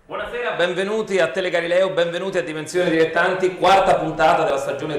Buonasera, benvenuti a Tele Galileo, benvenuti a Dimensioni Dilettanti, quarta puntata della stagione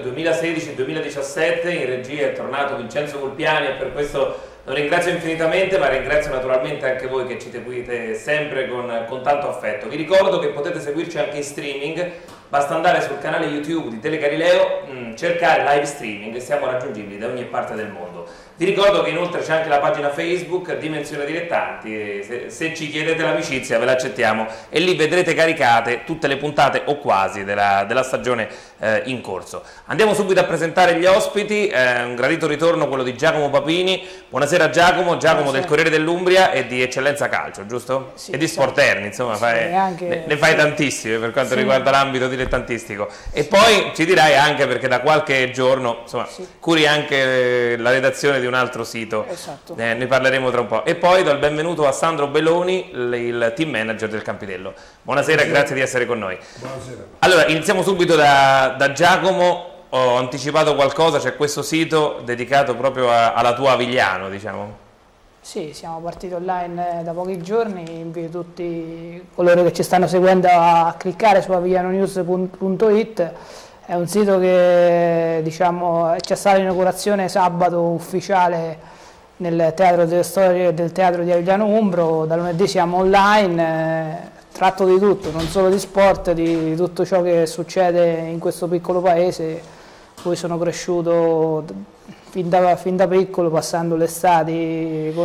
2016-2017. In regia è tornato Vincenzo Volpiani e per questo lo ringrazio infinitamente, ma ringrazio naturalmente anche voi che ci seguite sempre con tanto affetto. Vi ricordo che potete seguirci anche in streaming, basta andare sul canale YouTube di Tele Galileo, cercare live streaming e siamo raggiungibili da ogni parte del mondo. Vi ricordo che inoltre c'è anche la pagina Facebook Dimensioni Dilettanti e se ci chiedete l'amicizia ve l'accettiamo e lì vedrete caricate tutte le puntate o quasi della stagione in corso. Andiamo subito a presentare gli ospiti, un gradito ritorno quello di Giacomo Papini. Buonasera Giacomo, del Corriere dell'Umbria e di Eccellenza Calcio, giusto? Sì, e di Sporterni, insomma, sì, ne fai tantissime per quanto riguarda l'ambito dilettantistico. E poi ci dirai anche, perché da qualche giorno insomma, curi anche la redazione di un altro sito, ne parleremo tra un po'. E poi do il benvenuto a Sandro Belloni, il team manager del Campitello. Buonasera, grazie di essere con noi. Buonasera. Allora, iniziamo subito da Giacomo. Ho anticipato qualcosa, c'è questo sito dedicato proprio alla tua Avigliano, diciamo. Sì, siamo partiti online da pochi giorni, invito tutti coloro che ci stanno seguendo a cliccare su aviglianonews.it. È un sito che, diciamo, c'è stata l'inaugurazione sabato ufficiale nel Teatro delle Storie del Teatro di Avigliano Umbro. Da lunedì siamo online, tratto di tutto, non solo di sport, di tutto ciò che succede in questo piccolo paese. Poi sono cresciuto fin da piccolo, passando le estati,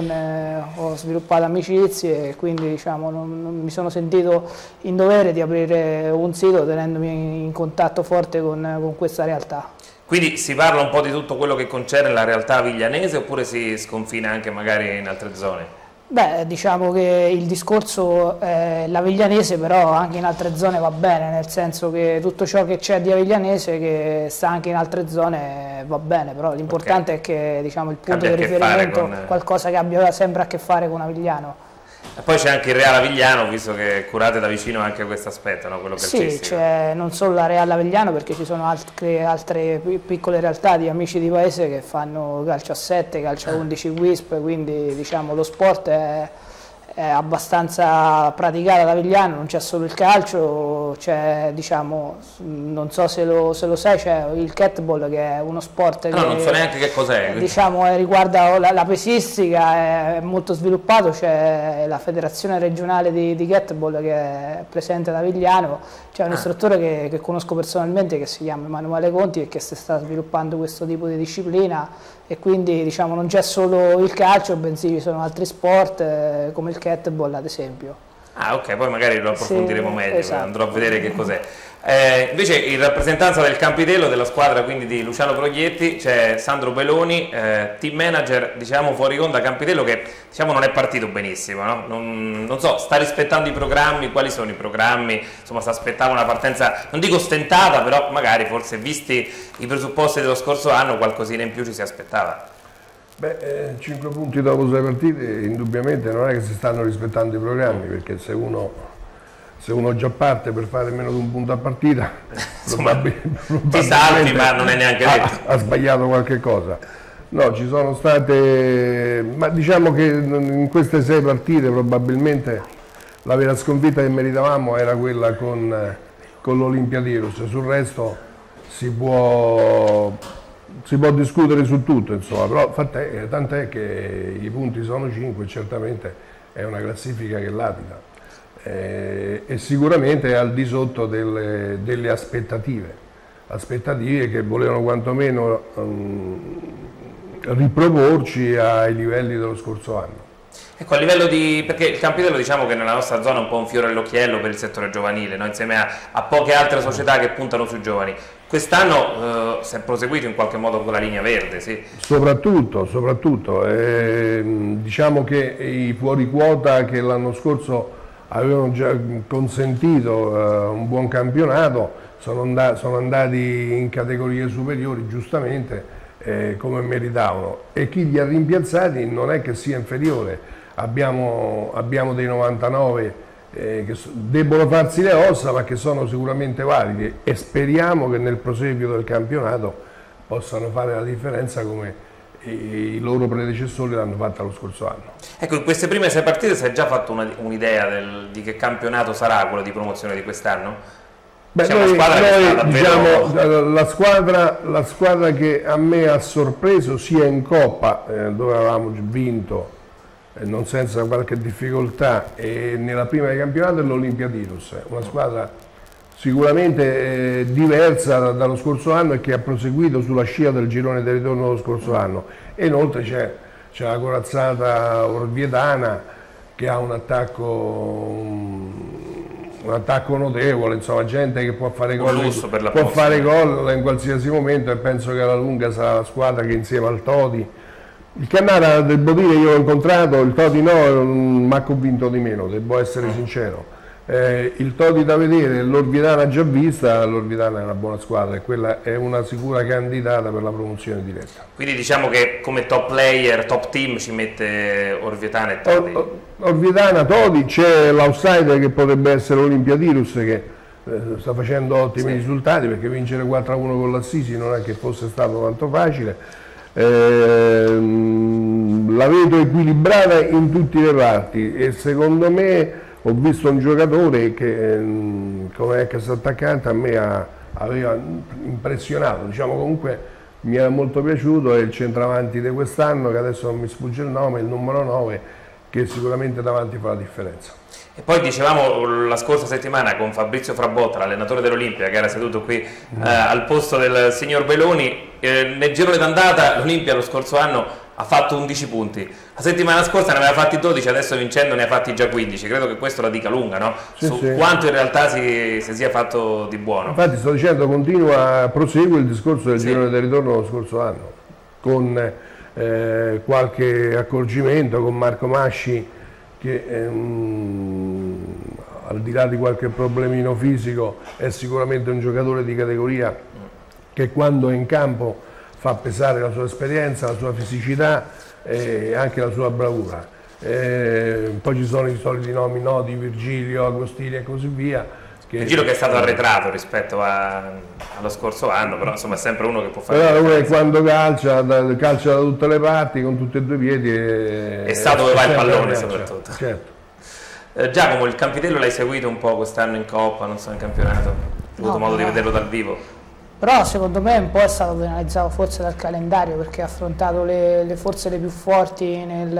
ho sviluppato amicizie e quindi diciamo, non mi sono sentito in dovere di aprire un sito tenendomi in contatto forte con questa realtà. Quindi si parla un po' di tutto quello che concerne la realtà aviglianese oppure si sconfina anche magari in altre zone? Beh, diciamo che il discorso è l'aviglianese, però anche in altre zone va bene, nel senso che tutto ciò che c'è di aviglianese che sta anche in altre zone va bene, però l'importante è che, diciamo, il punto di riferimento è qualcosa che abbia sempre a che fare con Avigliano. E poi c'è anche il Real Avigliano, visto che curate da vicino anche questo aspetto, no? Quello calcistico. Sì, c'è non solo la Real Avigliano, perché ci sono altre piccole realtà di amici di paese che fanno calcio a 7, calcio a 11 Wisp, quindi diciamo lo sport è abbastanza praticato ad Avigliano, non c'è solo il calcio, c'è, diciamo, non so se lo sai, c'è il catball, che è uno sport che non so neanche che cos'è. Diciamo, riguarda la pesistica, è molto sviluppato, c'è la federazione regionale di catball che è presente ad Avigliano, c'è un istruttore che conosco personalmente che si chiama Emanuele Conti e che si sta sviluppando questo tipo di disciplina. E quindi diciamo, non c'è solo il calcio, bensì ci sono altri sport come il catball ad esempio. Ah, ok, poi magari lo approfondiremo meglio, esatto. Andrò a vedere che cos'è. Invece in rappresentanza del Campitello, della squadra quindi di Luciano Proglietti, c'è Sandro Belloni, team manager, diciamo, fuori onda Campitello, che diciamo non è partito benissimo, no? Non so, sta rispettando i programmi, quali sono i programmi, insomma sta aspettando una partenza, non dico stentata, però magari forse visti i presupposti dello scorso anno qualcosina in più ci si aspettava. Beh, 5 punti dopo 6 partite, indubbiamente non è che si stanno rispettando i programmi, perché se uno già parte per fare meno di un punto a partita, probabilmente ti salvi, ma non è neanche detto. Ha sbagliato qualche cosa. No, ci sono state, ma diciamo che in queste 6 partite probabilmente la vera sconfitta che meritavamo era quella con l'Olimpia Tirus. Sul resto si può discutere su tutto, insomma, però tant'è che i punti sono 5, certamente è una classifica che latita. E sicuramente è al di sotto delle aspettative che volevano quantomeno riproporci ai livelli dello scorso anno. Ecco, a livello di, perché il Campitello diciamo che nella nostra zona è un po' un fiore all'occhiello per il settore giovanile, no? Insieme a poche altre società che puntano sui giovani. Quest'anno si è proseguito in qualche modo con la linea verde, sì? Soprattutto, diciamo che i fuori quota che l'anno scorso avevano già consentito un buon campionato sono andati in categorie superiori, giustamente, come meritavano, e chi li ha rimpiazzati non è che sia inferiore. Abbiamo dei 99 che debbono farsi le ossa, ma che sono sicuramente validi, e speriamo che nel proseguio del campionato possano fare la differenza come i loro predecessori l'hanno fatta lo scorso anno. Ecco, in queste prime 6 partite si è già fatto un'idea di che campionato sarà quello di promozione di quest'anno? Diciamo, la squadra che a me ha sorpreso sia in Coppa, dove avevamo vinto non senza qualche difficoltà, e nella prima di campionato è l'Olympiadis, una squadra sicuramente diversa dallo scorso anno e che ha proseguito sulla scia del girone del ritorno dello scorso anno. E inoltre c'è la corazzata Orvietana che ha un attacco notevole, insomma, gente che può fare gol in qualsiasi momento, e penso che alla lunga sarà la squadra che insieme al Todi, il Cannara, devo dire, io l'ho incontrato, il Todi no, mi ha convinto di meno, devo essere sincero. Il Todi da vedere, l'Orvietana già vista, l'Orvietana è una buona squadra e quella è una sicura candidata per la promozione diretta. Quindi diciamo che come top player, top team ci mette Orvietana e Todi? Orvietana, Todi, c'è l'outsider che potrebbe essere l'Olympiadis, che sta facendo ottimi risultati, perché vincere 4-1 con l'Assisi non è che fosse stato tanto facile. La vedo equilibrata in tutti i reparti e secondo me ho visto un giocatore che come ex attaccante a me aveva impressionato, diciamo, comunque mi era molto piaciuto, è il centravanti di quest'anno, che adesso non mi sfugge il nome, il numero 9, che sicuramente davanti fa la differenza. E poi dicevamo la scorsa settimana con Fabrizio Frabotta, l'allenatore dell'Olimpia, che era seduto qui al posto del signor Beloni, nel girone d'andata l'Olimpia lo scorso anno ha fatto 11 punti, la settimana scorsa ne aveva fatti 12, adesso vincendo ne ha fatti già 15, credo che questo la dica lunga, no? Su quanto in realtà si sia fatto di buono. Infatti sto dicendo, prosegue il discorso del girone del ritorno dello scorso anno, con qualche accorgimento, con Marco Masci che al di là di qualche problemino fisico è sicuramente un giocatore di categoria che quando è in campo fa pesare la sua esperienza, la sua fisicità e anche la sua bravura. Poi ci sono i soliti nomi, Nodi, Virgilio, Agostini e così via. Virgilio che è stato arretrato rispetto allo scorso anno, però insomma è sempre uno che può fare. Però uno che quando calcia da tutte le parti, con tutti e due i piedi. E sa dove va il pallone soprattutto. Certo. Giacomo, il Campitello l'hai seguito un po' quest'anno in Coppa, non so, in campionato? Hai avuto modo di vederlo dal vivo? Però secondo me un po' è stato penalizzato forse dal calendario, perché ha affrontato forse le più forti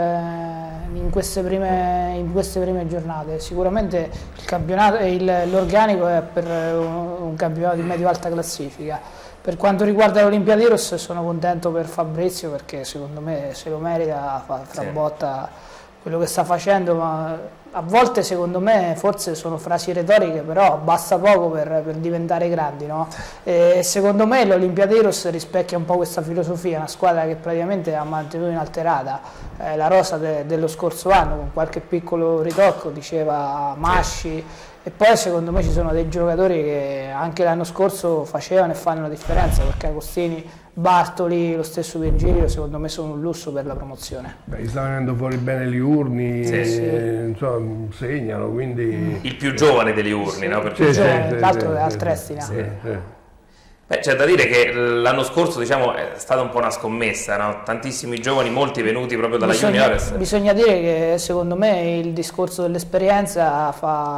in queste prime giornate. Sicuramente l'organico è per un campionato di medio-alta classifica. Per quanto riguarda l'Olympiadis sono contento per Fabrizio, perché secondo me se lo merita, Frabotta quello che sta facendo, ma a volte secondo me forse sono frasi retoriche, però basta poco per diventare grandi, no? E secondo me l'Olympiadis rispecchia un po' questa filosofia, una squadra che praticamente ha mantenuto inalterata la rosa dello scorso anno, con qualche piccolo ritocco, diceva Masci, e poi secondo me ci sono dei giocatori che anche l'anno scorso facevano e fanno la differenza, perché Agostini, Bartoli, lo stesso Virgilio, secondo me sono un lusso per la promozione. Beh, sta venendo fuori bene Liurni, insomma, segnano, quindi... Il più giovane degli Liurni, no? Perché tra l'altro è al Trestina. Beh, c'è da dire che l'anno scorso, diciamo, è stata un po' una scommessa, no? Tantissimi giovani, molti venuti proprio dalla Juniores. Bisogna dire che secondo me il discorso dell'esperienza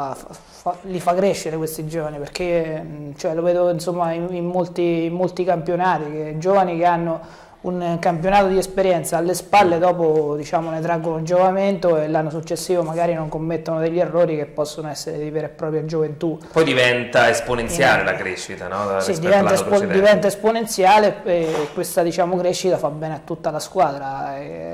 li fa crescere questi giovani, perché cioè, lo vedo insomma in molti campionati, che giovani che hanno un campionato di esperienza alle spalle, dopo diciamo ne traggono giovamento e l'anno successivo magari non commettono degli errori che possono essere di vera e propria gioventù. Poi diventa esponenziale la crescita, no? Sì, diventa esponenziale, e questa diciamo crescita fa bene a tutta la squadra.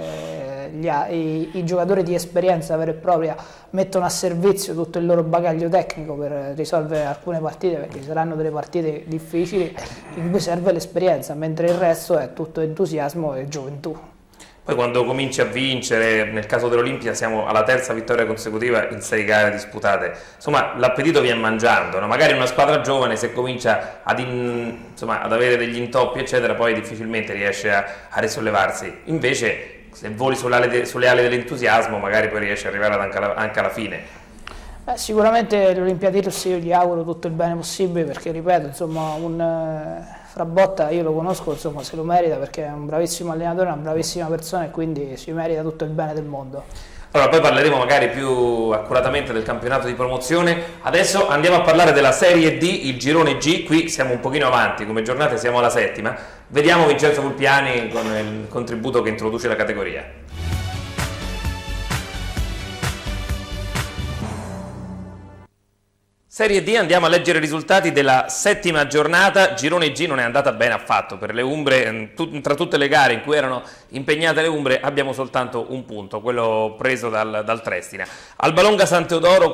I giocatori di esperienza vera e propria mettono a servizio tutto il loro bagaglio tecnico per risolvere alcune partite, perché ci saranno delle partite difficili in cui serve l'esperienza, mentre il resto è tutto entusiasmo e gioventù. Poi quando cominci a vincere, nel caso dell'Olimpia siamo alla 3ª vittoria consecutiva in 6 gare disputate, insomma l'appetito viene mangiando, no? Magari una squadra giovane se comincia ad avere degli intoppi eccetera, poi difficilmente riesce a risollevarsi, invece se voli sulle ali dell'entusiasmo magari poi riesci ad arrivare anche alla fine. Sicuramente l'Olympiadis io gli auguro tutto il bene possibile, perché ripeto, insomma, Frabotta io lo conosco, insomma se lo merita perché è un bravissimo allenatore, una bravissima persona e quindi si merita tutto il bene del mondo. Allora, poi parleremo magari più accuratamente del campionato di promozione. Adesso andiamo a parlare della Serie D, il girone G. Qui siamo un pochino avanti, come giornate siamo alla 7ª. Vediamo Vincenzo Vulpiani con il contributo che introduce la categoria. Serie D, andiamo a leggere i risultati della 7ª giornata. Girone G non è andata bene affatto per le Umbre, tra tutte le gare in cui erano impegnate le Umbre abbiamo soltanto un punto, quello preso dal Trestina. Albalonga San Teodoro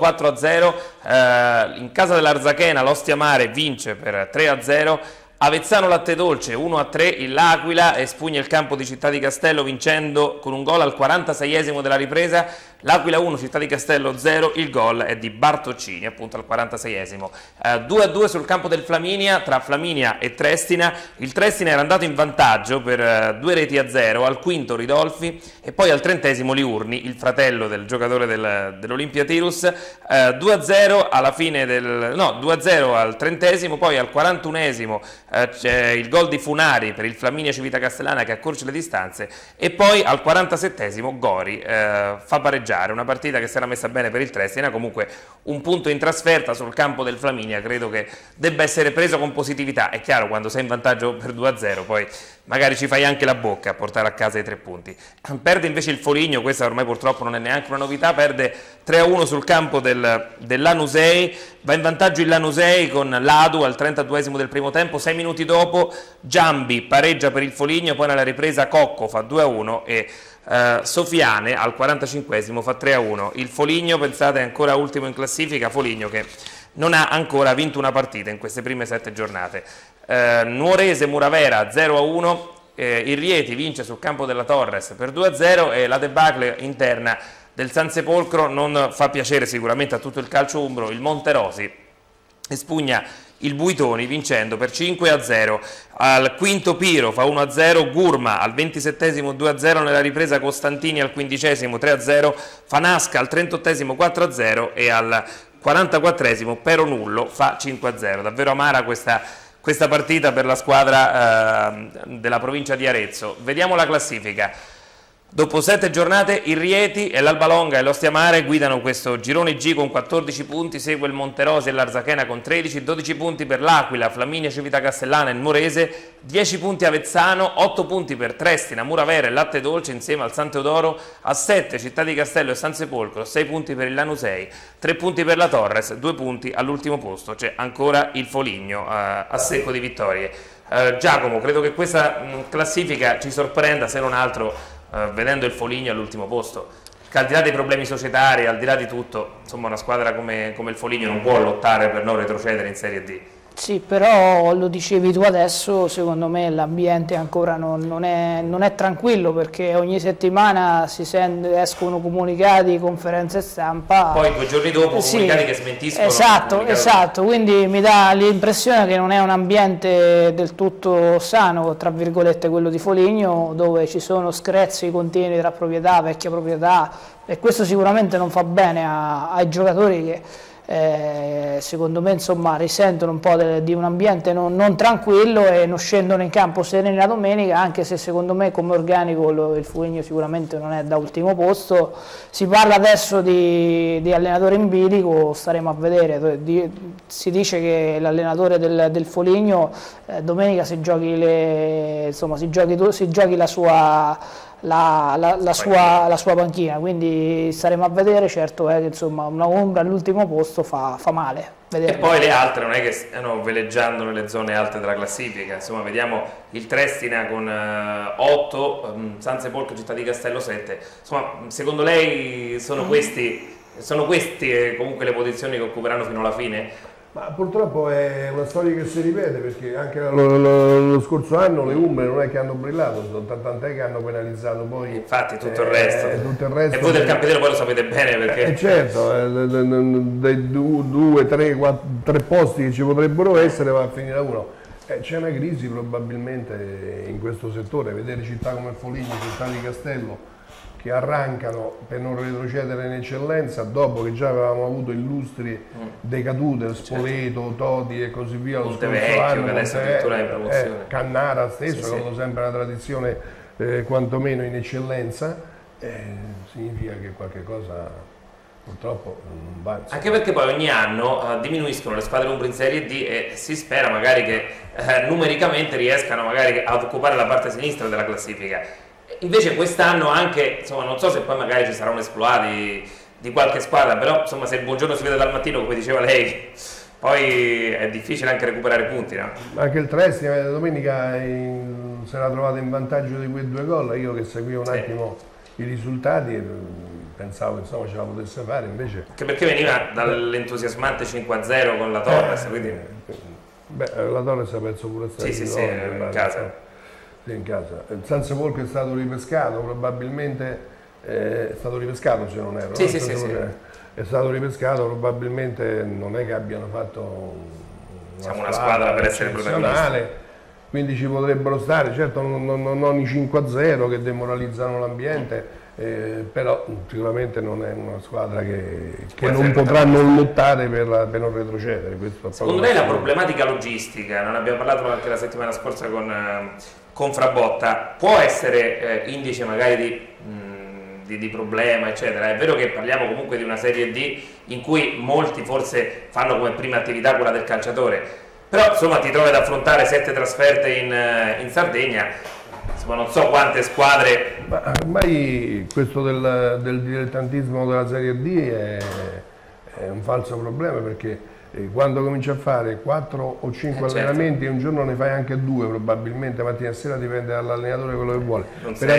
4-0, in casa dell'Arzachena l'Ostia Mare vince per 3-0, Avezzano Latte Dolce 1-3, il L'Aquila espugna il campo di Città di Castello vincendo con un gol al 46esimo della ripresa. L'Aquila 1, Città di Castello 0, il gol è di Bartoccini appunto al 46esimo. 2-2 sul campo del Flaminia tra Flaminia e Trestina. Il Trestina era andato in vantaggio per 2-0, al quinto Ridolfi e poi al 30esimo Liurni, il fratello del giocatore dell'Olimpia Tirus. 2-0 alla fine 2-0 al 30esimo, poi al 41esimo c'è il gol di Funari per il Flaminia Civita Castellana che accorcia le distanze e poi al 47esimo Gori fa pareggiare, una partita che si era messa bene per il Trestina. Comunque un punto in trasferta sul campo del Flaminia credo che debba essere preso con positività. È chiaro, quando sei in vantaggio per 2-0 poi magari ci fai anche la bocca a portare a casa i 3 punti. Perde invece il Foligno, questa ormai purtroppo non è neanche una novità, perde 3-1 sul campo dell'Anusei, va in vantaggio il Lanusei con l'Adu al 32esimo del primo tempo, 6 minuti dopo Giambi pareggia per il Foligno, poi nella ripresa Cocco fa 2-1 e Sofiane al 45esimo fa 3-1. Il Foligno, pensate, è ancora ultimo in classifica, Foligno che non ha ancora vinto una partita in queste prime 7 giornate. Nuorese Muravera 0-1, il Rieti vince sul campo della Torres per 2-0 e la debacle interna del San Sepolcro non fa piacere sicuramente a tutto il calcio umbro. Il Monterosi espugna il Buitoni vincendo per 5-0. Al quinto Piro fa 1-0, Gurma al 27esimo 2-0, nella ripresa Costantini al 15esimo 3-0, Fanasca al 38esimo 4-0 e al 44esimo Peronullo fa 5-0. Davvero amara questa partita per la squadra della provincia di Arezzo. Vediamo la classifica. Dopo 7 giornate il Rieti e l'Albalonga e l'Ostia Mare guidano questo girone G con 14 punti, segue il Monterosi e l'Arzachena con 13, 12 punti per l'Aquila, Flaminia Civita Castellana e il Morese, 10 punti Avezzano, 8 punti per Trestina, Muravera e Latte Dolce insieme al San Teodoro, a 7 Città di Castello e San Sepolcro, 6 punti per il Lanusei, 3 punti per la Torres, 2 punti all'ultimo posto, c'è ancora il Foligno a secco di vittorie. Giacomo, credo che questa classifica ci sorprenda, se non altro vedendo il Foligno all'ultimo posto, che al di là dei problemi societari, al di là di tutto, insomma una squadra come il Foligno non può lottare per non retrocedere in Serie D. Sì, però lo dicevi tu adesso, secondo me l'ambiente ancora non è tranquillo perché ogni settimana escono comunicati, conferenze stampa. Poi 2 giorni dopo comunicati sì, che smentiscono. Esatto, quindi mi dà l'impressione che non è un ambiente del tutto sano, tra virgolette, quello di Foligno, dove ci sono screzi continui tra proprietà, vecchia proprietà, e questo sicuramente non fa bene ai giocatori che secondo me insomma risentono un po' di un ambiente non tranquillo e non scendono in campo sereni la domenica, anche se secondo me come organico il Foligno sicuramente non è da ultimo posto. Si parla adesso di allenatore in bilico, staremo a vedere. Si dice che l'allenatore del Foligno domenica si giochi la sua panchina, quindi staremo a vedere. Certo è che insomma una ombra all'ultimo posto fa male vedere. E poi le altre non è che stiano veleggiando nelle zone alte della classifica, insomma vediamo il Trestina con 8, San Sepolcro, Città di Castello 7, insomma secondo lei sono queste comunque le posizioni che occuperanno fino alla fine? Ma purtroppo è una storia che si ripete, perché anche lo scorso anno le Umbre non è che hanno brillato, tant'è che hanno penalizzato poi infatti tutto il resto. E voi del Campidello poi lo sapete bene perché certo, dei 2, 3 posti che ci potrebbero essere va a finire a uno. C'è una crisi probabilmente in questo settore, vedere città come Foligno, Città di Castello che arrancano per non retrocedere in eccellenza dopo che già avevamo avuto illustri decadute, Spoleto, Todi e così via lo scorso anno, che adesso addirittura è in promozione. Cannara stesso, che ha avuto sempre una tradizione quantomeno in eccellenza, significa che qualche cosa purtroppo non va. Anche perché poi ogni anno diminuiscono le squadre umbre in Serie D e si spera magari che numericamente riescano magari ad occupare la parte sinistra della classifica. Invece quest'anno anche, insomma, non so se poi magari ci sarà un esploit di qualche squadra, però insomma se il buongiorno si vede dal mattino, come diceva lei, poi è difficile anche recuperare punti, no? Anche il Trieste domenica si era trovato in vantaggio di quei 2 gol, io che seguivo un attimo i risultati pensavo insomma ce la potesse fare, invece... Anche perché veniva dall'entusiasmante 5-0 con la Torres, quindi... la Torres ha perso pure in casa. Sì, in casa. Il San Sepolcro è stato ripescato, probabilmente è stato ripescato se non erro. Sì, no? sì. È stato ripescato, probabilmente non è che abbiano fatto una squadra per essere protagonisti. Quindi ci potrebbero stare, certo non i 5-0 che demoralizzano l'ambiente, però sicuramente non è una squadra che non potrà non lottare per non retrocedere. Secondo lei la problematica logistica, non abbiamo parlato anche la settimana scorsa con Frabotta, può essere indice magari di problema, eccetera? È vero che parliamo comunque di una Serie D in cui molti forse fanno come prima attività quella del calciatore, però insomma ti trovi ad affrontare 7 trasferte in Sardegna, insomma, non so quante squadre... Ma ormai questo del dilettantismo della Serie D è un falso problema, perché quando cominci a fare 4 o 5 allenamenti, un giorno ne fai anche 2 probabilmente, mattina e sera, dipende dall'allenatore quello che vuole.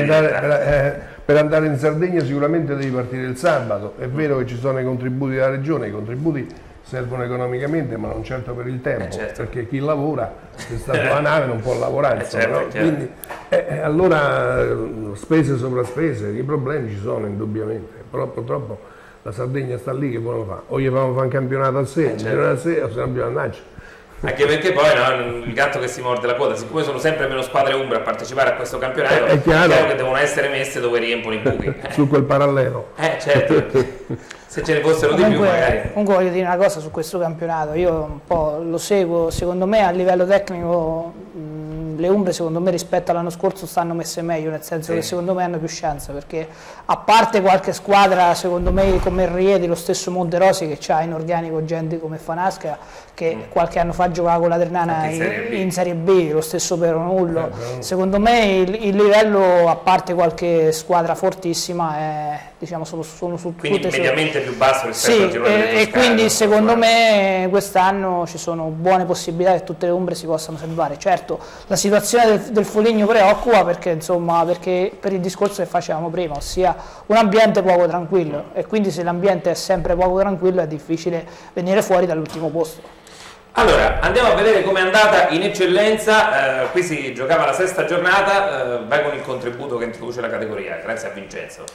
Per andare in Sardegna sicuramente devi partire il sabato, è vero che ci sono i contributi della regione, i contributi servono economicamente ma non certo per il tempo, perché chi lavora, se sta sulla nave non può lavorare, no? Quindi allora spese sopra spese, i problemi ci sono indubbiamente, però purtroppo la Sardegna sta lì, che vogliono fare? O gli fanno fare un campionato a sé, o se no bisogna Anche perché poi il gatto che si morde la coda, siccome sono sempre meno squadre umbre a partecipare a questo campionato, è chiaro che devono essere messe dove riempiono i buchi. Su quel parallelo. Certo. Se ce ne fossero di più magari. Comunque voglio dire una cosa su questo campionato, io un po' lo seguo, secondo me a livello tecnico le umbre secondo me rispetto all'anno scorso stanno messe meglio, nel senso che secondo me hanno più chance, perché a parte qualche squadra secondo me come il Rieti, lo stesso Monterosi che ha in organico gente come Fanasca che qualche anno fa giocava con la Ternana in Serie B, lo stesso Peronullo, secondo me il livello, a parte qualche squadra fortissima, è, diciamo, sono su quindi tutte mediamente più basso rispetto al girone e quindi secondo me quest'anno ci sono buone possibilità che tutte le umbre si possano salvare. Certo, la situazione del Foligno preoccupa perché, insomma, perché per il discorso che facevamo prima, ossia un ambiente poco tranquillo, e quindi se l'ambiente è sempre poco tranquillo è difficile venire fuori dall'ultimo posto. Allora, andiamo a vedere com'è andata in eccellenza, qui si giocava la 6ª giornata, vai con il contributo che introduce la categoria, grazie a Vincenzo.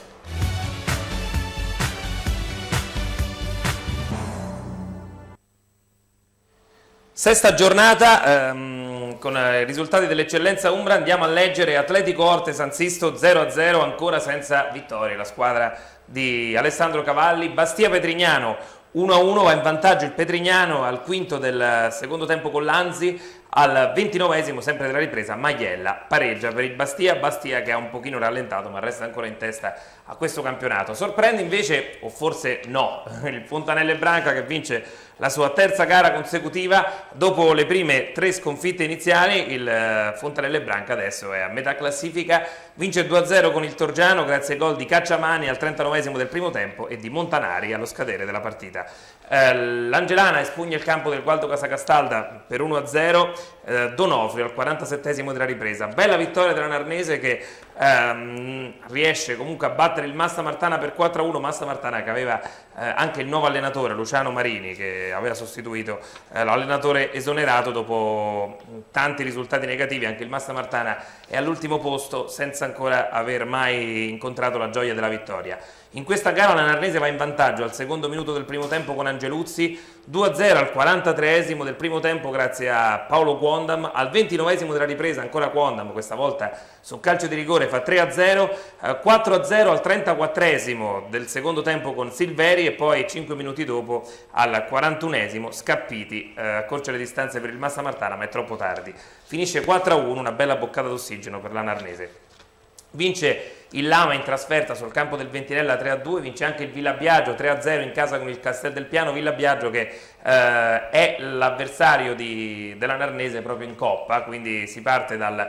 Sesta giornata, con i risultati dell'eccellenza umbra andiamo a leggere Atletico Orte San Sisto 0-0, ancora senza vittorie, la squadra di Alessandro Cavalli. Bastia Petrignano 1-1, va in vantaggio il Petrignano al quinto del secondo tempo con l'Anzi, al 29esimo sempre della ripresa Maiella pareggia per il Bastia che ha un pochino rallentato ma resta ancora in testa a questo campionato. Sorprende invece, o forse no, il Fontanelle Branca che vince la sua 3ª gara consecutiva dopo le prime 3 sconfitte iniziali. Il Fontanelle Branca adesso è a metà classifica, vince 2-0 con il Torgiano grazie ai gol di Cacciamani al 39esimo del primo tempo e di Montanari allo scadere della partita. L'Angelana espugna il campo del Gualdo Casacastalda per 1-0, Donofrio al 47esimo della ripresa. Bella vittoria della Narnese che riesce comunque a battere il Massa Martana per 4-1, Massa Martana che aveva anche il nuovo allenatore Luciano Marini, che aveva sostituito l'allenatore esonerato dopo tanti risultati negativi. Anche il Massa Martana è all'ultimo posto senza ancora aver mai incontrato la gioia della vittoria. In questa gara la Narnese va in vantaggio al secondo minuto del primo tempo con Angeluzzi, 2-0 al 43esimo del primo tempo grazie a Paolo Quondam, al 29esimo della ripresa ancora Quondam, questa volta su calcio di rigore fa 3-0, 4-0 al 34esimo del secondo tempo con Silveri e poi 5 minuti dopo al 41esimo Scappiti accorcia le distanze per il Massa Martana, ma è troppo tardi. Finisce 4-1, una bella boccata d'ossigeno per la Narnese. Vince il Lama in trasferta sul campo del Ventinella 3-2, vince anche il Villabiagio 3-0 in casa con il Castel del Piano. Villabiagio che è l'avversario della Narnese proprio in Coppa, quindi si parte dal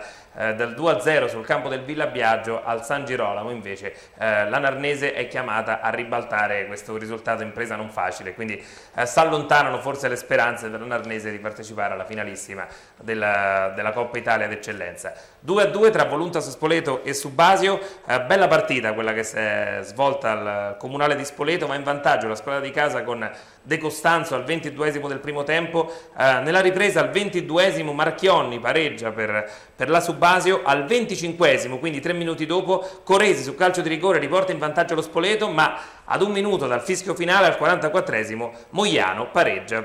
2-0 sul campo del Villabiagio al San Girolamo. Invece la Narnese è chiamata a ribaltare questo risultato, impresa non facile, quindi si allontanano forse le speranze della Narnese di partecipare alla finalissima della Coppa Italia d'Eccellenza. 2-2 tra Voluntas Spoleto e Subasio. Bella partita quella che si è svolta al Comunale di Spoleto, ma in vantaggio la squadra di casa con De Costanzo al 22esimo del primo tempo. Nella ripresa al 22esimo Marchionni pareggia per la Subasio, al 25esimo, quindi 3 minuti dopo, Coresi su calcio di rigore riporta in vantaggio lo Spoleto, ma ad 1 minuto dal fischio finale al 44esimo Moiano pareggia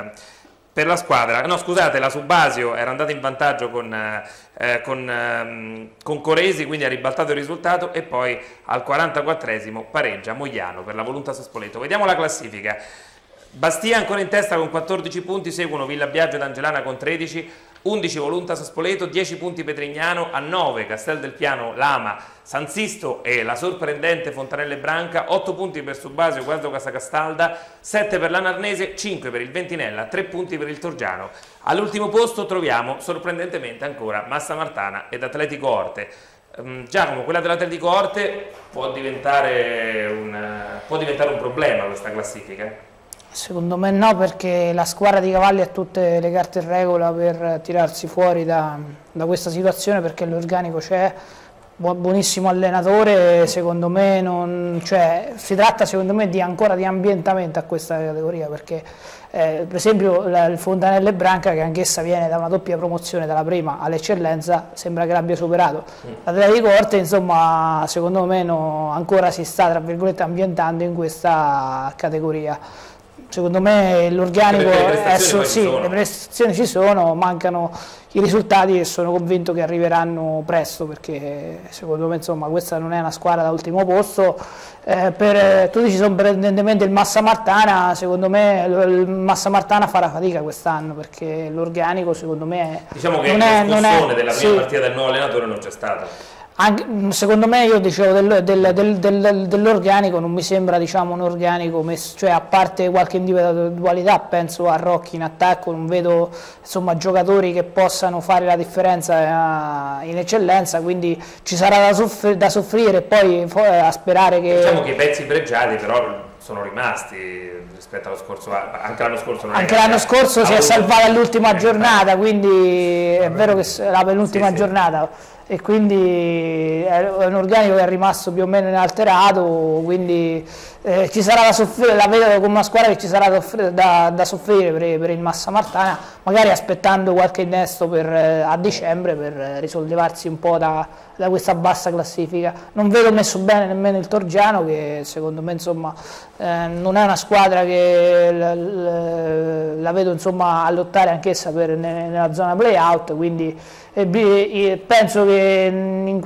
per la squadra, no scusate, la Subasio era andata in vantaggio con Coresi, quindi ha ribaltato il risultato, e poi al 44esimo pareggia Moiano per la Voluntas Spoleto. Vediamo la classifica. Bastia ancora in testa con 14 punti, seguono Villabiagio ed Angelana con 13, 11 Voluntas Spoleto, 10 punti Petrignano, a 9 Castel del Piano, Lama, San Sisto e la sorprendente Fontanelle Branca, 8 punti per Subasio, Guardo Casacastalda, 7 per la Narnese, 5 per il Ventinella, 3 punti per il Torgiano. All'ultimo posto troviamo sorprendentemente ancora Massa Martana ed Atletico Orte. Giacomo, quella dell'Atletico Orte può diventare un problema questa classifica? Secondo me no, perché la squadra di Cavalli ha tutte le carte in regola per tirarsi fuori da questa situazione, perché l'organico c'è, buonissimo allenatore, secondo me si tratta secondo me ancora di ambientamento a questa categoria, perché per esempio il Fontanelle Branca, che anch'essa viene da una doppia promozione dalla prima all'eccellenza, sembra che l'abbia superato. L'Atletico Orte insomma secondo me ancora si sta tra virgolette ambientando in questa categoria. Secondo me l'organico, le prestazioni ci sono, mancano i risultati e sono convinto che arriveranno presto, perché secondo me insomma questa non è una squadra da ultimo posto. Tu dici sorprendentemente il Massa Martana, secondo me il Massa Martana farà fatica quest'anno, perché l'organico secondo me diciamo che l'espulsione della prima partita del nuovo allenatore non c'è stata. Secondo me, io dicevo dell'organico, non mi sembra un organico messo, cioè a parte qualche individualità, penso a Rocchi in attacco, non vedo insomma giocatori che possano fare la differenza in eccellenza, quindi ci sarà da soffrire e poi a sperare che... Diciamo che i pezzi pregiati però sono rimasti rispetto allo scorso, anche l'anno scorso. Anche l'anno scorso si è salvato all'ultima giornata, quindi è vero che la penultima giornata. E quindi è un organico che è rimasto più o meno inalterato, quindi ci sarà da soffrire, la vedo come una squadra che ci sarà da soffrire per il Massa Martana, magari aspettando qualche innesto a dicembre per risollevarsi un po' da questa bassa classifica. Non vedo messo bene nemmeno il Torgiano, che secondo me insomma non è una squadra che la vedo insomma a lottare anch'essa nella zona play-out, quindi penso che in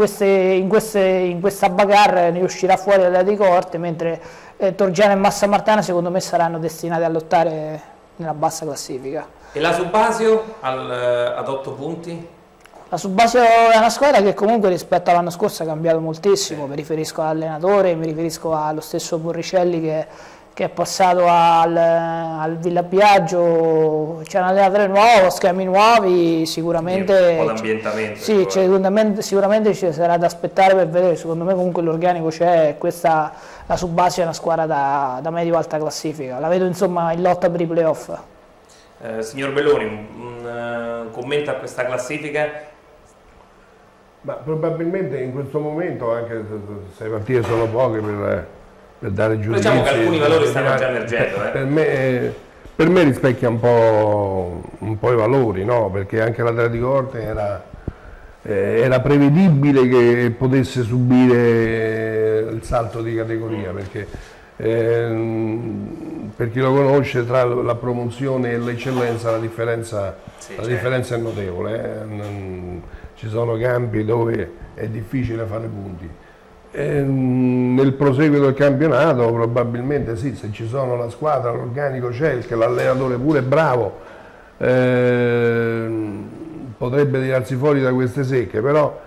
questa bagarre ne uscirà fuori l'Atletico Orte, mentre Torgiano e Massa Martana secondo me saranno destinati a lottare nella bassa classifica. E la Subasio ad 8 punti? La Subasio è una squadra che comunque rispetto all'anno scorso ha cambiato moltissimo, mi riferisco all'allenatore, mi riferisco allo stesso Borricelli che è passato al Villabiagio, c'è un allenatore nuovo, schemi nuovi, sicuramente... Un po' d'ambientamento. Sì, sicuramente ci sarà da aspettare per vedere, secondo me comunque l'organico c'è, la Subasio è una squadra da medio-alta classifica, la vedo insomma in lotta per i playoff. Signor Belloni, un commento a questa classifica? Ma probabilmente in questo momento, anche se le partite sono poche per dare giudizi, diciamo che alcuni valori stanno già emergendo. Per me rispecchia un po' i valori, no? Perché anche l'Atletico Orte era prevedibile che potesse subire il salto di categoria, perché per chi lo conosce, tra la promozione e l'eccellenza la differenza è notevole. ci sono campi dove è difficile fare punti. Nel proseguo del campionato probabilmente sì, se ci sono la squadra, l'organico c'è, che l'allenatore pure è bravo, potrebbe tirarsi fuori da queste secche, però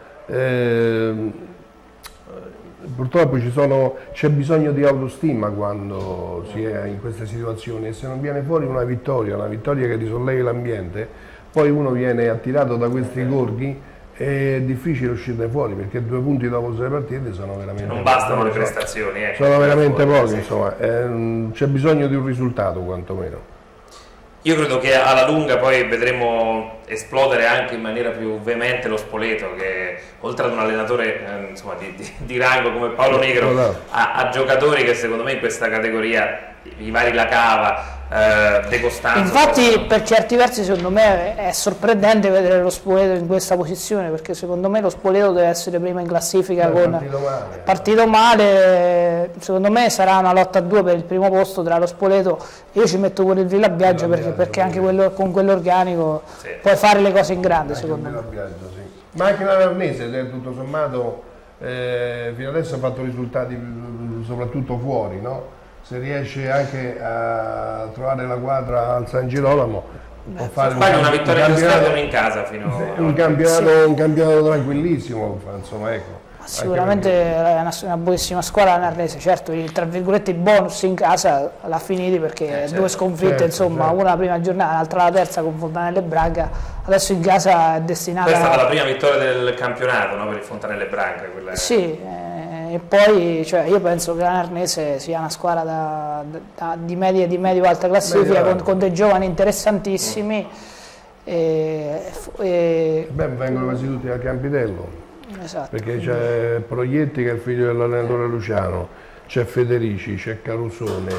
purtroppo c'è bisogno di autostima quando si è in queste situazioni, e se non viene fuori una vittoria che risollevi l'ambiente, poi uno viene attirato da questi gorghi. È difficile uscirne fuori, perché 2 punti dopo 6 partite sono veramente non bastano le prestazioni, sono veramente pochi, sì. Insomma, c'è bisogno di un risultato quantomeno. Io credo che alla lunga poi vedremo esplodere anche in maniera più veemente lo Spoleto, che oltre ad un allenatore insomma, di rango come Paolo Negro, ha giocatori che secondo me in questa categoria, i vari Lacava, De Costanzo. Infatti per certi versi secondo me è sorprendente vedere lo Spoleto in questa posizione, perché secondo me lo Spoleto deve essere prima in classifica con partito male. Secondo me sarà una lotta a 2 per il primo posto tra lo Spoleto, io ci metto pure il Villabiagio, perché anche con quell'organico sì, puoi fare le cose in grande, secondo me. Sì. Ma anche l'Arnese tutto sommato fino adesso ha fatto risultati soprattutto fuori, no? Se riesce anche a trovare la quadra al San Girolamo, può fare una vittoria in casa e una in casa fino un campionato tranquillissimo, insomma, ecco. Sicuramente è una buonissima squadra l'Arnese, certo tra virgolette i bonus in casa l'ha finiti, perché certo, 2 sconfitte, insomma, certo. Una la prima giornata, l'altra la terza con Fontanelle Braga, adesso in casa è destinata. Questa è stata la prima vittoria del campionato, no, per il Fontanelle Braga. Sì, e poi io penso che l'Arnese sia una squadra di medio-alta classifica, con dei giovani interessantissimi. Vengono quasi tutti al Campitello. Esatto. Perché c'è Proietti che è il figlio dell'allenatore Luciano, c'è Federici, c'è Carusone,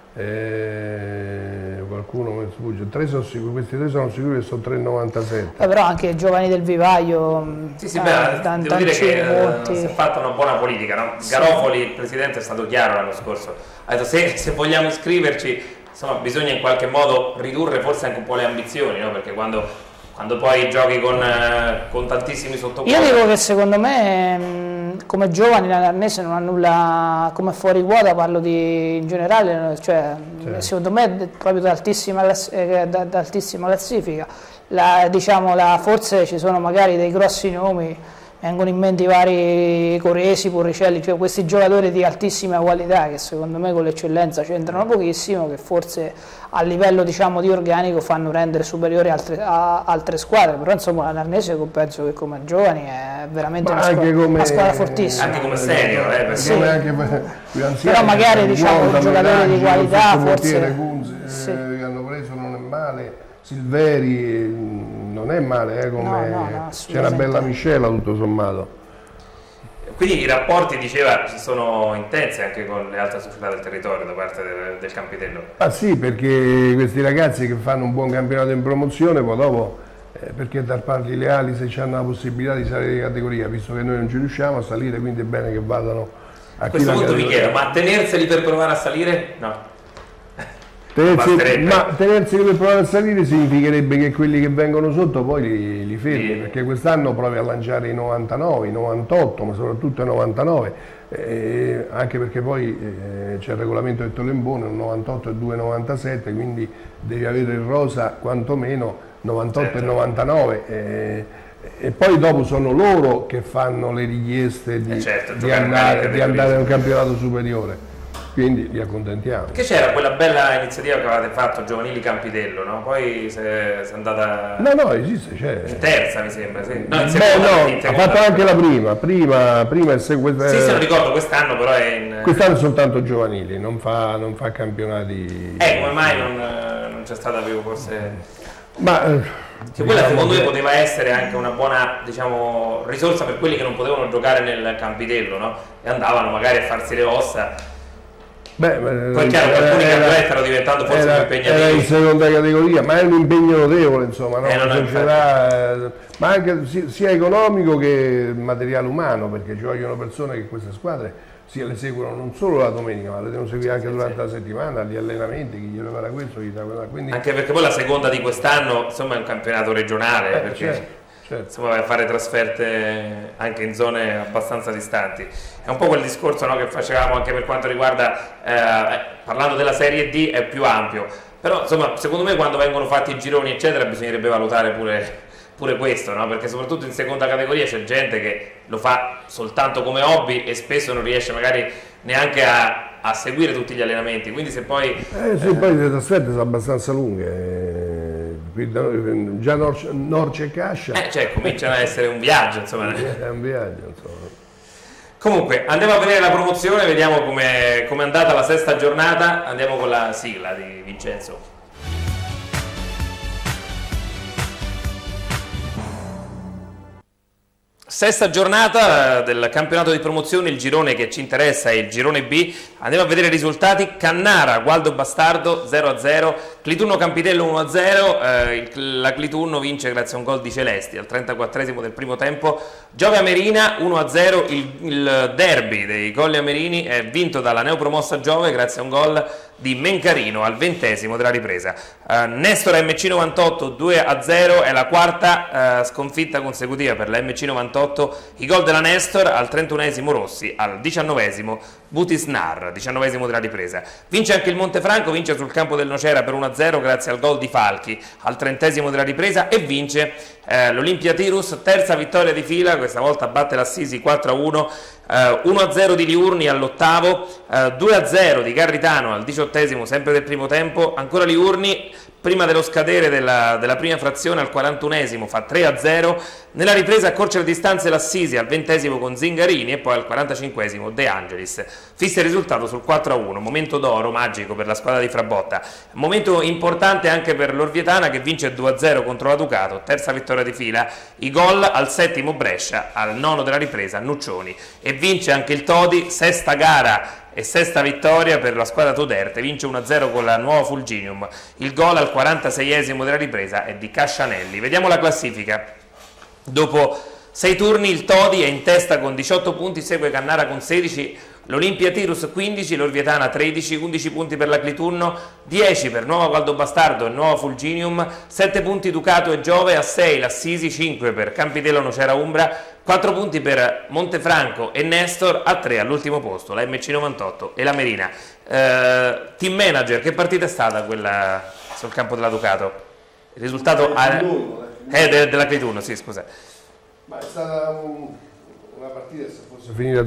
qualcuno mi sfugge, questi 3 sono sicuri che sono 3,97. Però anche i giovani del vivaio, devo dire che si è fatta una buona politica, no? Garofoli, il presidente, è stato chiaro l'anno scorso, ha detto se vogliamo iscriverci, insomma, bisogna in qualche modo ridurre forse anche un po' le ambizioni, no? Perché quando poi giochi con tantissimi sottoquadri. Io dico che secondo me come giovani l'Arnese non ha nulla come fuori quota, parlo in generale, cioè, secondo me proprio da altissima classifica. Forse ci sono magari dei grossi nomi, vengono in mente i vari Coresi, Porricelli, cioè questi giocatori di altissima qualità che secondo me con l'eccellenza c'entrano pochissimo, che forse a livello di organico fanno rendere superiori a altre squadre, però insomma l'Arnese penso che come giovani è veramente una squadra fortissima. Anche come senior, sì. Anche più anziani, però magari giocatori di qualità forse che hanno preso non è male, Silveri non è male, no, c'è una bella miscela tutto sommato. Quindi i rapporti, diceva, sono intensi anche con le altre società del territorio da parte del Campitello? Ah sì, perché questi ragazzi che fanno un buon campionato in promozione, poi dopo, perché darpargli le ali se hanno la possibilità di salire di categoria, visto che noi non ci riusciamo a salire, quindi è bene che vadano a questo punto vi chiedo, ma tenerseli per provare a salire? No. Tenerseli per provare a salire significherebbe che quelli che vengono sotto poi li fermi, perché quest'anno provi a lanciare i 99, i 98, ma soprattutto i 99, anche perché poi c'è il regolamento del Tolembone, un 98 e 2,97, quindi devi avere il rosa quantomeno 98 e 99. E poi dopo sono loro che fanno le richieste di andare a un campionato superiore. Quindi li accontentiamo. Che c'era quella bella iniziativa che avevate fatto, Giovanili Campitello, no? Poi si è andata... No, esiste, c'è. In terza mi sembra, sì. No, ha fatto anche la prima e seconda. Sì, se non ricordo, quest'anno però è in... Quest'anno è soltanto giovanili, non fa campionati... come mai non c'è stata più forse... Che quella secondo me poteva essere anche una buona, risorsa per quelli che non potevano giocare nel Campitello, no? E andavano magari a farsi le ossa. Poi chiaro che alcuni campionati stanno diventando forse più impegnativi. Era in seconda categoria, ma è un impegno notevole, insomma, no? Ma anche sia economico che materiale umano, perché ci vogliono persone che queste squadre le seguono non solo la domenica, ma le devono seguire anche durante la settimana, gli allenamenti, chi gli prepara questo, chi dà quella. Quindi... Anche perché poi la seconda di quest'anno insomma è un campionato regionale, perché certo. insomma, vai a fare trasferte anche in zone abbastanza distanti. È un po' quel discorso, no, che facevamo anche per quanto riguarda, parlando della Serie D, è più ampio, però insomma secondo me quando vengono fatti i gironi eccetera bisognerebbe valutare pure questo, no? Perché soprattutto in seconda categoria c'è gente che lo fa soltanto come hobby e spesso non riesce magari neanche a seguire tutti gli allenamenti, quindi se poi... sì, poi le trasferte sono abbastanza lunghe, qui da noi, già Norcia e Cascia... cioè cominciano a essere un viaggio, insomma. È un viaggio, insomma. Comunque, andiamo a vedere la promozione, vediamo come è andata la sesta giornata, andiamo con la sigla di Vincenzo. Sesta giornata del campionato di promozione, il girone che ci interessa è il girone B. Andiamo a vedere i risultati. Cannara, Gualdo Bastardo 0-0, Clitunno Campitello 1-0, la Clitunno vince grazie a un gol di Celesti al 34esimo del primo tempo. Giove Amerina 1-0, il derby dei Colli Amerini è vinto dalla neopromossa Giove grazie a un gol di Mencarino al 20esimo della ripresa. Nestor MC98 2-0, è la quarta sconfitta consecutiva per la MC98, i gol della Nestor al 31esimo Rossi, al 19esimo Butisnar, 19esimo della ripresa. Vince anche il Montefranco, vince sul campo del Nocera per 1-0 grazie al gol di Falchi al 30esimo della ripresa e vince l'Olimpia Tirus, terza vittoria di fila, questa volta batte l'Assisi 4-1, 1-0 di Liurni all'8º, 2-0 di Garritano al 18esimo sempre del primo tempo, ancora Liurni prima dello scadere della prima frazione al 41esimo fa 3-0, nella ripresa accorcia le distanze l'Assisi al 20esimo con Zingarini e poi al 45esimo De Angelis fissa il risultato sul 4-1, momento d'oro magico per la squadra di Frabotta, momento importante anche per l'Orvietana che vince 2-0 contro la Ducato, terza vittoria di fila, i gol al 7esimo Brescia, al 9 della ripresa Nuccioni e vince anche il Todi, sesta gara e sesta vittoria per la squadra Toderte, vince 1-0 con la nuova Fulginium, il gol al 46esimo della ripresa è di Cascianelli. Vediamo la classifica, dopo 6 turni il Todi è in testa con 18 punti, segue Cannara con 16, l'Olimpia Tirus 15, l'Orvietana 13, 11 punti per la Clitunno, 10 per Nuova Gualdo Bastardo e Nuova Fulginium, 7 punti Ducato e Giove, a 6 l'Assisi, 5 per Campitello Nocera Umbra, 4 punti per Montefranco e Nestor, a 3 all'ultimo posto la MC98 e la Merina. Team manager, che partita è stata quella sul campo della Ducato? Il risultato della Clitunno, sì, scusa. Ma è stata una partita, se fosse finita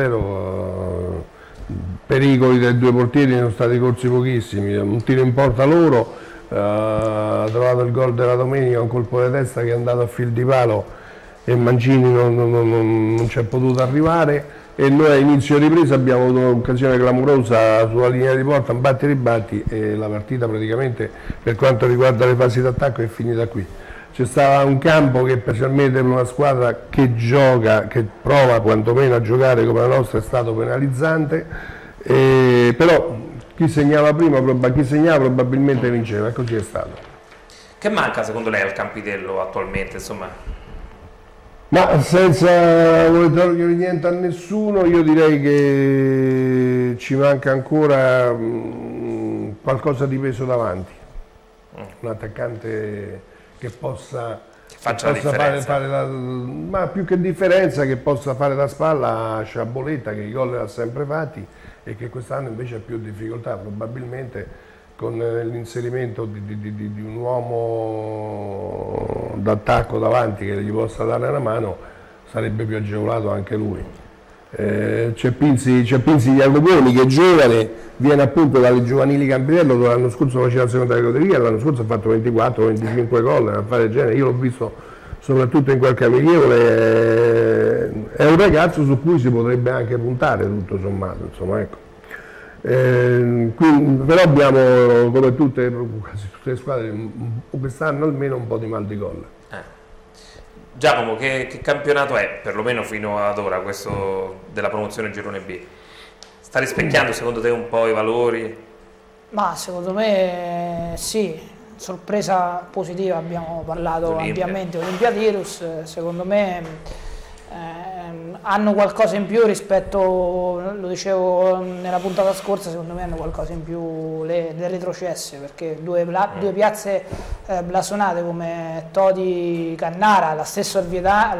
0-0, pericoli dai due portieri sono stati corsi pochissimi, un tiro in porta loro, ha trovato il gol della domenica, un colpo di testa che è andato a fil di palo e Mancini non ci è potuto arrivare e noi a inizio ripresa abbiamo avuto un'occasione clamorosa sulla linea di porta, un batti e ribatti e la partita praticamente per quanto riguarda le fasi d'attacco è finita qui. C'è stato un campo che specialmente per una squadra che gioca, che prova quantomeno a giocare come la nostra è stato penalizzante, però chi segnava prima, chi segnava probabilmente vinceva e così è stato. Che manca secondo lei al Campitello attualmente, insomma? Ma senza voler togliere niente a nessuno, io direi che ci manca ancora qualcosa di peso davanti, un attaccante che possa fare ma più che differenza, che possa fare da spalla a Sciaboletta che i gol li ha sempre fatti e che quest'anno invece ha più difficoltà, probabilmente con l'inserimento di un uomo d'attacco davanti che gli possa dare una mano sarebbe più agevolato anche lui. C'è Pinzi Jacoponi che è giovane, viene appunto dalle giovanili Campitello dove l'anno scorso faceva la seconda categoria, l'anno scorso ha fatto 24-25 gol, a fare genere, io l'ho visto soprattutto in qualche amichevole, è un ragazzo su cui si potrebbe anche puntare tutto sommato, insomma, ecco. Però abbiamo come quasi tutte le squadre quest'anno almeno un po' di mal di gol. Giacomo, che campionato è, perlomeno fino ad ora, questo della promozione Girone B? Sta rispecchiando secondo te un po' i valori? Ma secondo me sì, sorpresa positiva, abbiamo parlato ampiamente Olimpia Tirus, secondo me hanno qualcosa in più rispetto, lo dicevo nella puntata scorsa, secondo me hanno qualcosa in più le retrocesse, perché due piazze blasonate come Todi Cannara, la stessa Orvietana,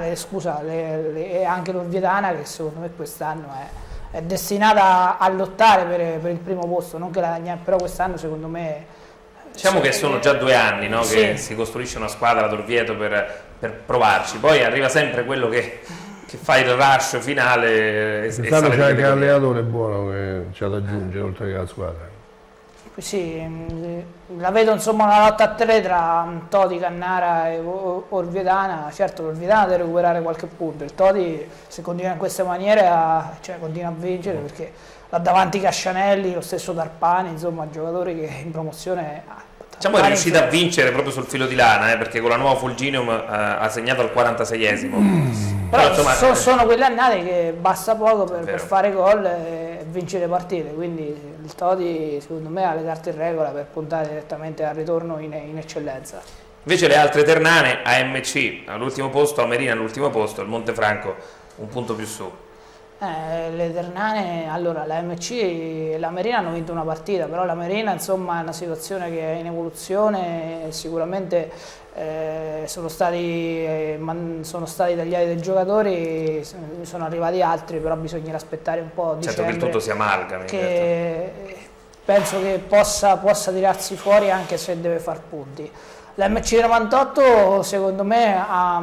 e anche l'Orvietana, che secondo me quest'anno è destinata a lottare per il primo posto, non che però quest'anno secondo me... Diciamo che sono già 2 anni, no? Sì. Che si costruisce una squadra ad Orvieto per provarci, poi arriva sempre quello che fa il rush finale e quest'anno c'è anche un allenatore buono che c'è da aggiungere oltre che la squadra. Sì, la vedo insomma una lotta a 3 tra Todi, Cannara e Orvietana. Certo l'Orvietana deve recuperare qualche punto, il Todi se continua in questa maniera continua a vincere, perché là davanti Cascianelli, lo stesso Tarpani, insomma giocatori che in promozione... Diciamo è riuscita a vincere proprio sul filo di lana, perché con la nuova Fulginium ha segnato al 46esimo. Però insomma, sono quelle annate che basta poco per fare gol e vincere partite, quindi il Todi secondo me ha le carte in regola per puntare direttamente al ritorno in eccellenza. Invece le altre ternane, AMC all'ultimo posto, Amerina all'ultimo posto, il Montefranco un punto più su. Le ternane, allora la MC e la Marina hanno vinto una partita, però la Marina insomma è una situazione che è in evoluzione, sicuramente sono stati tagliati dei giocatori, sono arrivati altri, però bisognerà aspettare un po' di certo che il tutto si amalgami, che penso che possa tirarsi fuori anche se deve far punti. L'MC 98 secondo me ha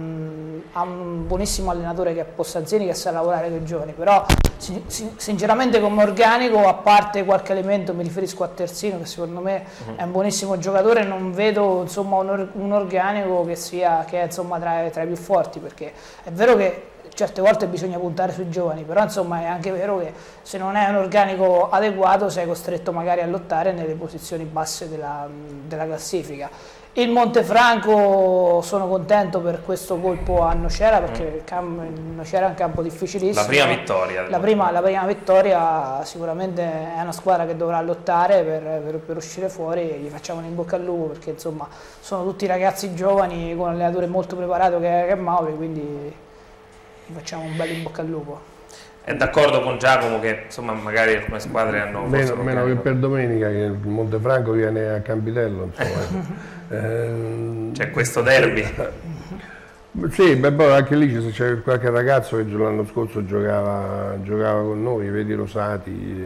un buonissimo allenatore che è Possanzini, che sa lavorare con i giovani, però sinceramente come organico, a parte qualche elemento, mi riferisco a Terzino che secondo me è un buonissimo giocatore, non vedo insomma un organico che è insomma tra i più forti, perché è vero che certe volte bisogna puntare sui giovani, però insomma è anche vero che se non è un organico adeguato sei costretto magari a lottare nelle posizioni basse della classifica. Il Montefranco sono contento per questo colpo a Nocera, perché Nocera è un campo difficilissimo. La prima vittoria. La prima vittoria, sicuramente è una squadra che dovrà lottare per uscire fuori, e gli facciamo un in bocca al lupo, perché insomma sono tutti ragazzi giovani con un allenatore molto preparato che è Mauri, quindi gli facciamo un bel in bocca al lupo. È d'accordo con Giacomo che insomma magari alcune squadre hanno meno che per domenica, che il Montefranco viene a Campitello, insomma. C'è questo derby. Sì, poi anche lì c'è qualche ragazzo che l'anno scorso giocava con noi, vedi Rosati,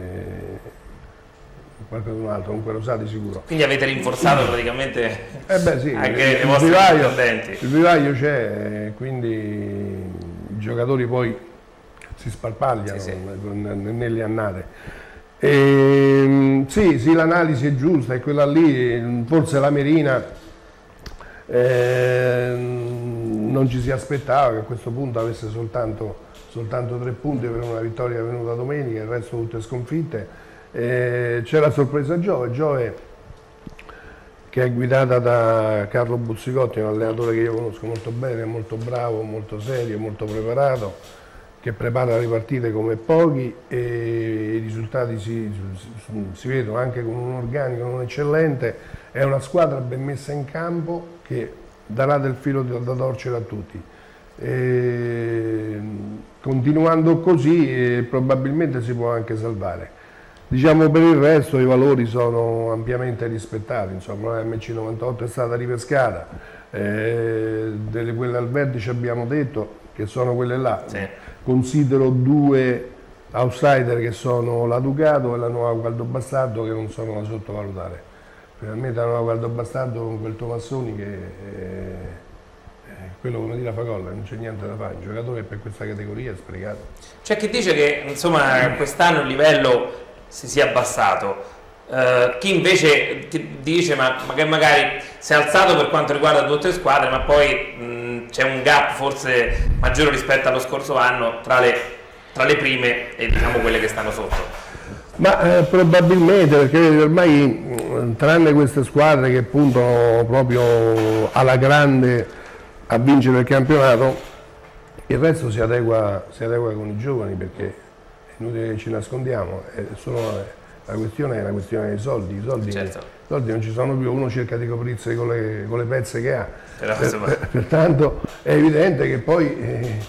qualcun altro, comunque Rosati sicuro. Quindi avete rinforzato praticamente sì, anche i vostri dipendenti. Il vivaio c'è, quindi i giocatori poi si sparpagliano nelle annate. Sì, l'analisi è giusta, è quella lì, forse la Marina non ci si aspettava che a questo punto avesse soltanto 3 punti per una vittoria venuta domenica, il resto tutte sconfitte. C'è la sorpresa Giove, che è guidata da Carlo Buzzicotti, un allenatore che io conosco molto bene, molto bravo, molto serio, molto preparato, che prepara le partite come pochi, e i risultati si vedono anche con un organico non eccellente. È una squadra ben messa in campo che darà del filo da torcere a tutti. Continuando così probabilmente si può anche salvare. Diciamo, per il resto i valori sono ampiamente rispettati, insomma la MC98 è stata ripescata, quelle al vertice abbiamo detto che sono quelle là. Sì. Considero 2 outsider che sono la Ducato e la Nuova Gualdobastardo, che non sono da sottovalutare. Finalmente la Nuova Gualdobastardo con quel Tomassoni che quello, come dire, fa gol, non c'è niente da fare, un giocatore per questa categoria è sprecato. C'è chi dice che insomma quest'anno il livello si sia abbassato, chi invece ti dice che magari si è alzato per quanto riguarda 2 o 3 squadre, ma poi c'è un gap forse maggiore rispetto allo scorso anno tra le prime e diciamo quelle che stanno sotto. Ma probabilmente, perché ormai tranne queste squadre che puntano proprio alla grande a vincere il campionato, il resto si adegua con i giovani, perché è inutile che ci nascondiamo, la questione è una questione dei soldi. I soldi non ci sono più, uno cerca di coprirsi con le pezze che ha. Pertanto è evidente che poi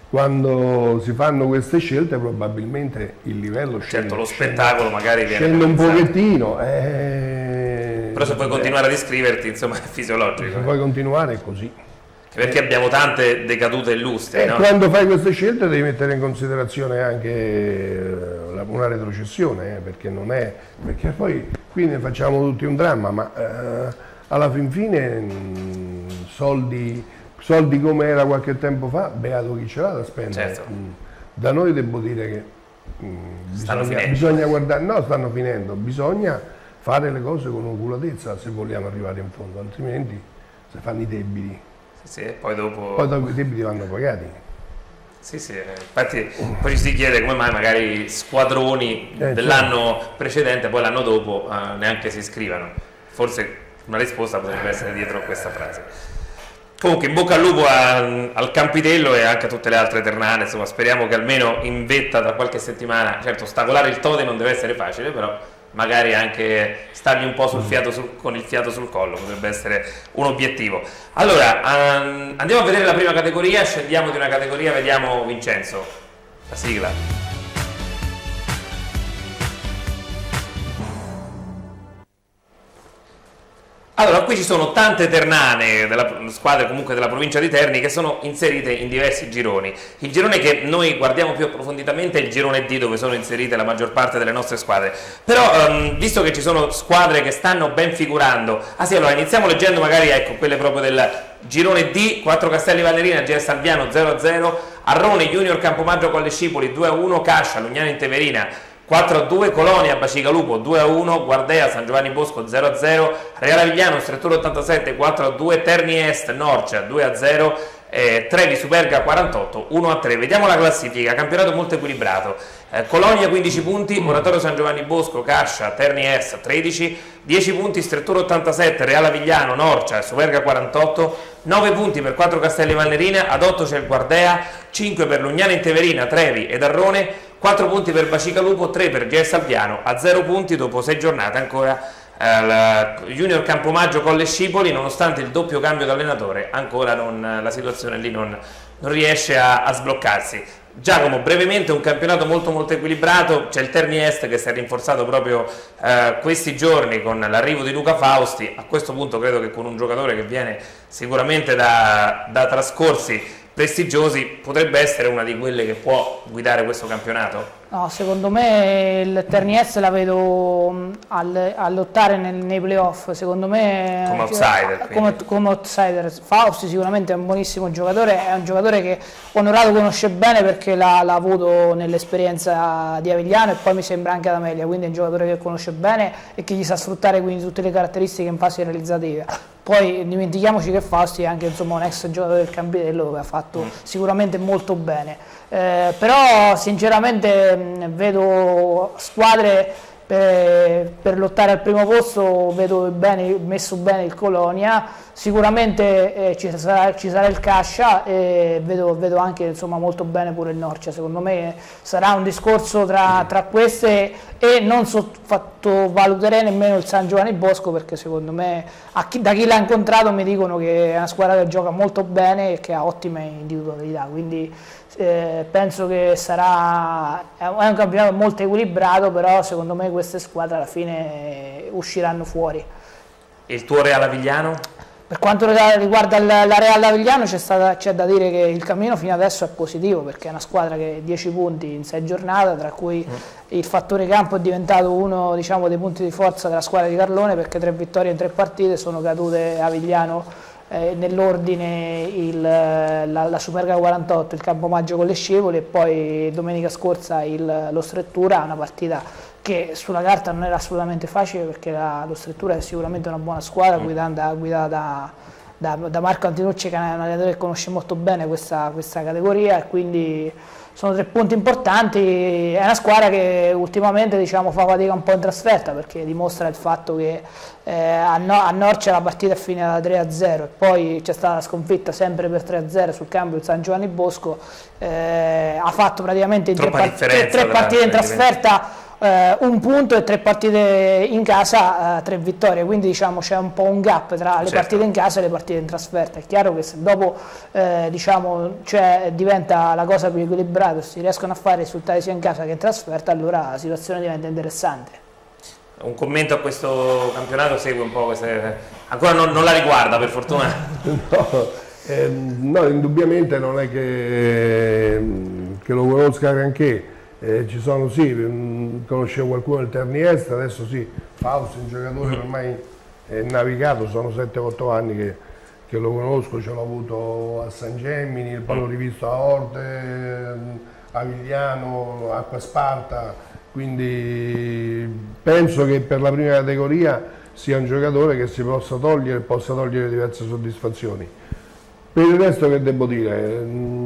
quando si fanno queste scelte probabilmente il livello scende. Certo, lo spettacolo magari viene scende un pochettino. Però se puoi continuare ad iscriverti, insomma, è fisiologico. Se puoi continuare è così. Perché abbiamo tante decadute illustri, no? Quando fai queste scelte devi mettere in considerazione anche una retrocessione, perché non è, perché poi qui ne facciamo tutti un dramma, ma alla fin fine soldi come era qualche tempo fa, beato chi ce l'ha da spendere. Certo. Da noi devo dire che bisogna guardare, no, stanno finendo, bisogna fare le cose con oculatezza se vogliamo arrivare in fondo, altrimenti si fanno i debiti. Sì, poi dopo i debiti vanno pagati. Sì, infatti poi ci si chiede come mai magari squadroni dell'anno precedente, poi l'anno dopo neanche si iscrivano. Forse una risposta potrebbe essere dietro questa frase. Comunque in bocca al lupo al Campitello e anche a tutte le altre ternane, insomma speriamo che almeno in vetta tra qualche settimana, certo ostacolare il Tode non deve essere facile, però magari anche stargli un po' con il fiato sul collo potrebbe essere un obiettivo. Allora, andiamo a vedere la prima categoria, scendiamo di una categoria, vediamo Vincenzo, la sigla. Allora, qui ci sono tante ternane della squadra comunque della provincia di Terni che sono inserite in diversi gironi. Il girone che noi guardiamo più approfonditamente è il girone D, dove sono inserite la maggior parte delle nostre squadre. Però, visto che ci sono squadre che stanno ben figurando, allora iniziamo leggendo magari, ecco, quelle proprio del girone D: 4 Castelli Valnerina, GS Salviano 0-0, Arrone Junior Campomaggio Colle Scipoli 2-1, Cascia Lugnano Inteverina 4-2, Colonia Bacigalupo 2-1, Guardea San Giovanni Bosco 0-0, Reale Avigliano Strettura 87 4-2, Terni Est Norcia 2-0, Trevi Superga 48 1-3. Vediamo la classifica, campionato molto equilibrato. Colonia 15 punti, Oratorio San Giovanni Bosco, Cascia, Terni Est 13, 10 punti Strettura 87, Reale Avigliano, Norcia, Superga 48, 9 punti per 4 Castelli Valnerina, ad 8 c'è il Guardea, 5 per Lugnano Inteverina, Trevi ed Arrone, 4 punti per Bacigalupo, 3 per GS Salviano, a 0 punti dopo 6 giornate ancora Junior Campomaggio Colle Scipoli, nonostante il doppio cambio d'allenatore ancora la situazione lì non riesce a sbloccarsi. Giacomo, brevemente, un campionato molto equilibrato, c'è il Terni Est che si è rinforzato proprio questi giorni con l'arrivo di Luca Fausti. A questo punto credo che con un giocatore che viene sicuramente da trascorsi prestigiosi potrebbe essere una di quelle che può guidare questo campionato? No, secondo me il Terni Est la vedo a lottare nei playoff, secondo me come outsider. Come outsider. Fausti sicuramente è un buonissimo giocatore, è un giocatore che Onorato conosce bene perché l'ha avuto nell'esperienza di Avigliano e poi mi sembra anche ad Amelia, quindi è un giocatore che conosce bene e che gli sa sfruttare quindi tutte le caratteristiche in fase realizzativa. Poi dimentichiamoci che Fausti è anche, insomma, un ex giocatore del Campitello che ha fatto sicuramente molto bene. Però sinceramente vedo squadre per lottare al primo posto, vedo messo bene il Colonia, sicuramente ci sarà il Cascia e vedo anche, insomma, molto bene pure il Norcia. Secondo me sarà un discorso tra queste e non sottovaluterei nemmeno il San Giovanni Bosco, perché secondo me da chi l'ha incontrato mi dicono che è una squadra che gioca molto bene e che ha ottime individualità, quindi penso che è un campionato molto equilibrato, però secondo me queste squadre alla fine usciranno fuori. E il tuo Reale Avigliano? Per quanto riguarda la Reale Avigliano c'è da dire che il cammino fino adesso è positivo, perché è una squadra che ha 10 punti in 6 giornate, tra cui il fattore campo è diventato uno, diciamo, dei punti di forza della squadra di Carlone, perché 3 vittorie in 3 partite, sono cadute Avigliano nell'ordine la Superga 48, il Campomaggio Colle Scipoli e poi domenica scorsa lo Strettura, una partita che sulla carta non era assolutamente facile, perché lo Strettura è sicuramente una buona squadra guidata da Marco Antinucci, che è un allenatore che conosce molto bene questa categoria, e quindi sono 3 punti importanti. È una squadra che ultimamente, diciamo, fa fatica un po' in trasferta, perché dimostra il fatto che a Norcia la partita è finita 3-0 e poi c'è stata la sconfitta sempre per 3-0 sul cambio di San Giovanni Bosco. Ha fatto praticamente 3 partite in trasferta un punto e 3 partite in casa, 3 vittorie, quindi diciamo c'è un po' un gap tra le partite in casa e le partite in trasferta. È chiaro che se dopo diciamo, diventa la cosa più equilibrata, si riescono a fare risultati sia in casa che in trasferta, allora la situazione diventa interessante. Un commento a questo campionato segue un po' queste... ancora non la riguarda per fortuna? No, indubbiamente non è che lo conosca granché. Ci sono, sì, conoscevo qualcuno del Ternieste, adesso sì, Fausto, un giocatore ormai è navigato, sono 7-8 anni che lo conosco, ce l'ho avuto a San Gemini, poi l'ho rivisto a Orte, a Vigliano, Acqua Sparta, quindi penso che per la prima categoria sia un giocatore che si possa togliere diverse soddisfazioni. Per il resto che devo dire,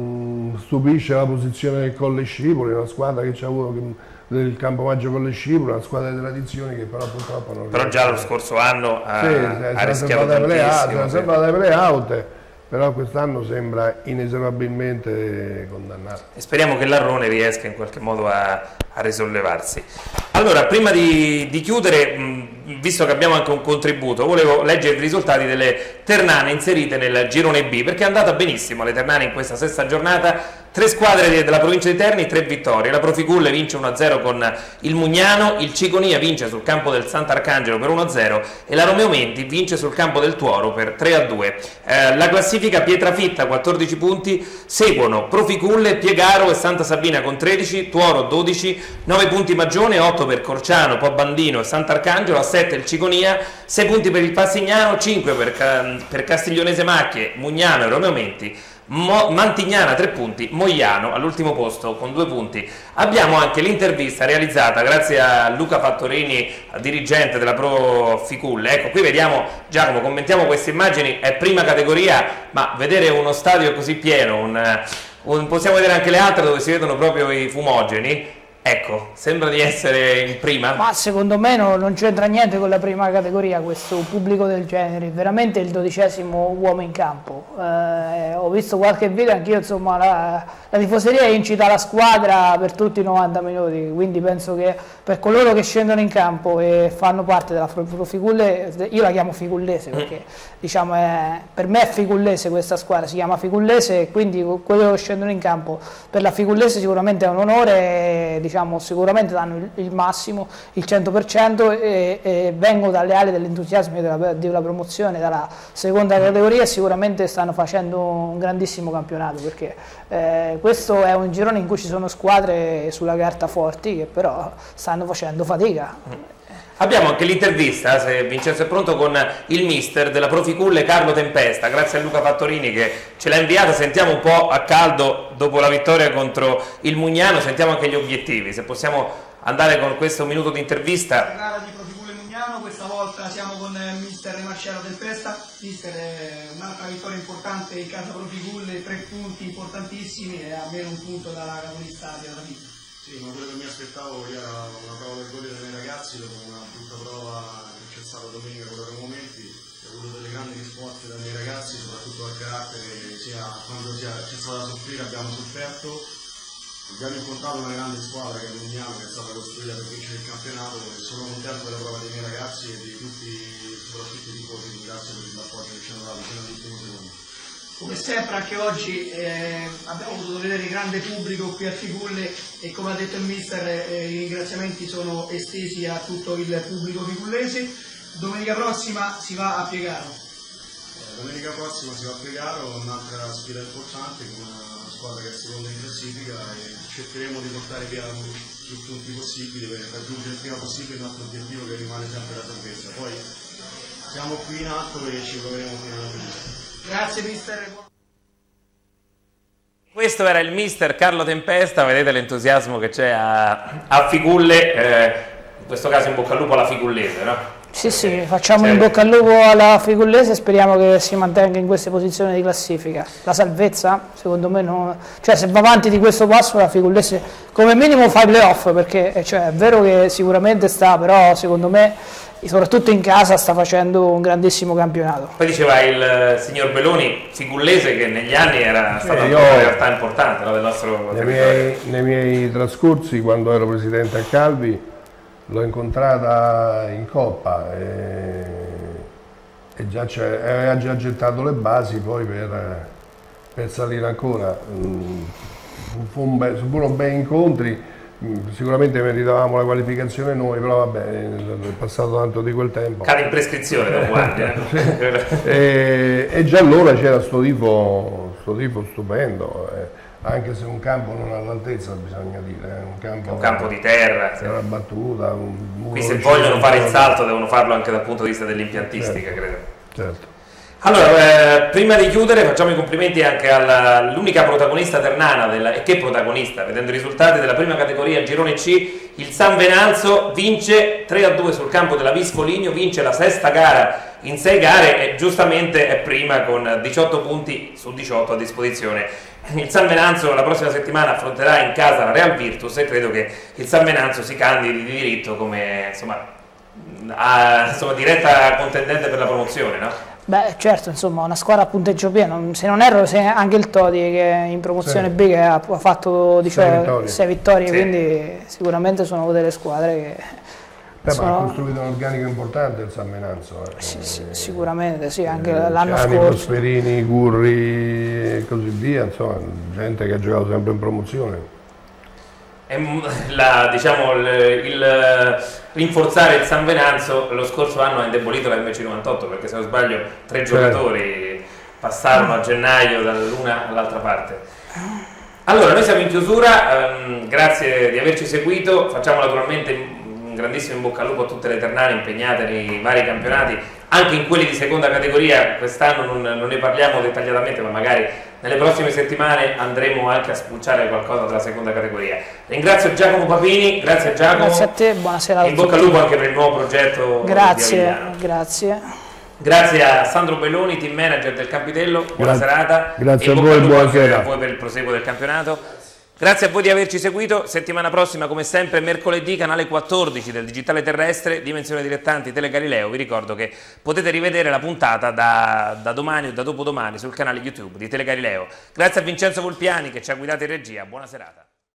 stupisce la posizione del Colle Scipoli, una squadra che c'ha avuto del Campomaggio Colle Scipoli, una squadra di tradizioni che però purtroppo non... Però già lo scorso anno ha rischiato tantissimo. Sembra dai play-out, però quest'anno sembra inesorabilmente condannato. E speriamo che l'Arrone riesca in qualche modo a risollevarsi. Allora, prima di chiudere, visto che abbiamo anche un contributo, volevo leggere i risultati delle Ternane inserite nel girone B, perché è andata benissimo alle Ternane in questa sesta giornata. 3 squadre della provincia di Terni, 3 vittorie. La Proficulle vince 1-0 con il Mugnano, il Ciconia vince sul campo del Sant'Arcangelo per 1-0 e la Romeo Menti vince sul campo del Tuoro per 3-2. La classifica: Pietrafitta 14 punti, seguono Proficulle, Piegaro e Santa Sabina con 13, Tuoro 12, 9 punti Magione, 8 per Corciano, Pobandino e Sant'Arcangelo, a 7 il Ciconia, 6 punti per il Passignano, 5 per Castiglionese Macchie, Mugnano e Romeo Menti, Mantignana 3 punti, Mogliano all'ultimo posto con 2 punti. Abbiamo anche l'intervista realizzata grazie a Luca Fattorini, dirigente della Proficulle. Ecco, qui vediamo, Giacomo, commentiamo queste immagini, è prima categoria, ma vedere uno stadio così pieno, possiamo vedere anche le altre dove si vedono proprio i fumogeni. Ecco, sembra di essere in prima. Ma secondo me non c'entra niente con la prima categoria questo pubblico del genere, veramente il 12° uomo in campo. Ho visto qualche video, anch'io, insomma, la tifoseria incita la squadra per tutti i 90 minuti, quindi penso che per coloro che scendono in campo e fanno parte della Proficulle, io la chiamo Ficullese perché diciamo per me è Ficullese questa squadra, si chiama Ficullese, e quindi quello che scendono in campo per la Ficullese sicuramente è un onore, diciamo, sicuramente danno il massimo, il 100%, e vengo dalle ali dell'entusiasmo della promozione dalla seconda categoria, e sicuramente stanno facendo un grandissimo campionato, perché questo è un girone in cui ci sono squadre sulla carta forti che però stanno facendo fatica. Abbiamo anche l'intervista, se Vincenzo è pronto, con il mister della Proficulle, Carlo Tempesta, grazie a Luca Fattorini che ce l'ha inviata. Sentiamo un po' a caldo dopo la vittoria contro il Mugnano, sentiamo anche gli obiettivi, se possiamo andare con questo minuto di intervista. La gara di Proficulle Mugnano, questa volta siamo con mister Marcello Tempesta. Mister, un'altra vittoria importante in casa Proficulle, 3 punti importantissimi e almeno un punto dalla capolista della vita. Sì, ma quello che mi aspettavo era una prova d'orgoglio dei miei ragazzi dopo una brutta prova che c'è stata domenica con loro momenti. Ho avuto delle grandi risposte dai miei ragazzi, soprattutto al carattere, sia quando c'è stata da soffrire abbiamo sofferto. Abbiamo incontrato una grande squadra che è Mugnano, che è stata costruita per vincere il campionato, e sono contento della prova dei miei ragazzi e di tutti, soprattutto i tifosi. Grazie per l'appoggio che ci hanno dato fino all'ultimo secondo. Come sempre anche oggi abbiamo potuto vedere grande pubblico qui a Ficulle e, come ha detto il mister, i ringraziamenti sono estesi a tutto il pubblico ficullese. Domenica prossima si va a Piegaro. Domenica prossima si va a Piegaro, un'altra sfida importante con una squadra che è seconda in classifica, e cercheremo di portare via più punti possibili per raggiungere il prima possibile il nostro obiettivo, che rimane sempre la salvezza. Poi siamo qui in alto e ci proveremo fino alla fine. Grazie mister. Questo era il mister Carlo Tempesta, vedete l'entusiasmo che c'è a Ficulle, in questo caso in bocca al lupo alla Ficullese, no? Sì, sì, facciamo in bocca al lupo alla Ficullese e speriamo che si mantenga in queste posizioni di classifica. La salvezza, secondo me, non... cioè se va avanti di questo passo la Ficullese come minimo fa i playoff, perché cioè, è vero che sicuramente sta, però secondo me, soprattutto in casa, sta facendo un grandissimo campionato. Poi diceva il signor Belloni, Ficullese, che negli anni era stata una realtà importante, no, del nostro territorio. Nei miei trascorsi, quando ero presidente a Calvi, l'ho incontrata in Coppa e già aveva già gettato le basi poi per salire ancora. Furono bei incontri, sicuramente meritavamo la qualificazione noi, però vabbè, è passato tanto di quel tempo. Cade in prescrizione da guardia. E già allora c'era sto tifo stupendo, anche se un campo non all'altezza, bisogna dire. Un campo di terra. Era battuta. Qui se vogliono fare il salto devono farlo anche dal punto di vista dell'impiantistica, certo, credo. Certo. Allora, prima di chiudere facciamo i complimenti anche all'unica protagonista ternana, e che protagonista, vedendo i risultati della prima categoria Girone C, il San Venanzo vince 3-2 sul campo della Vis Foligno, vince la sesta gara in 6 gare e giustamente è prima con 18 punti su 18 a disposizione. Il San Venanzo la prossima settimana affronterà in casa la Real Virtus e credo che il San Venanzo si candidi di diritto come diretta contendente per la promozione, no? Beh, certo, insomma, una squadra a punteggio pieno, se non erro anche il Todi che in promozione B che ha fatto 6 vittorie, sì. Quindi sicuramente sono delle squadre che... Ma ha costruito un organico importante il San Venanzo. Sì, sicuramente, sì, anche l'anno scorso. Prosperini, Curri e così via, insomma, gente che ha giocato sempre in promozione. Il rinforzare il San Venanzo lo scorso anno ha indebolito la MC98 perché se non sbaglio 3 giocatori passarono a gennaio dall'una all'altra parte. Allora noi siamo in chiusura, grazie di averci seguito, facciamo naturalmente un grandissimo in bocca al lupo a tutte le ternane impegnate nei vari campionati, anche in quelli di seconda categoria. Quest'anno non ne parliamo dettagliatamente, ma magari nelle prossime settimane andremo anche a spulciare qualcosa della seconda categoria. Ringrazio Giacomo Papini, grazie Giacomo. Grazie a te, buonasera a tutti. In bocca al lupo anche per il nuovo progetto. Grazie, grazie. Grazie a Sandro Belloni, team manager del Campitello, buona serata. Grazie a voi, buonasera. A voi per il proseguo del campionato. Grazie a voi di averci seguito, settimana prossima come sempre mercoledì canale 14 del Digitale Terrestre, Dimensione Dilettanti Tele Galileo. Vi ricordo che potete rivedere la puntata da domani o da dopodomani sul canale YouTube di Tele Galileo. Grazie a Vincenzo Volpiani che ci ha guidato in regia, buona serata.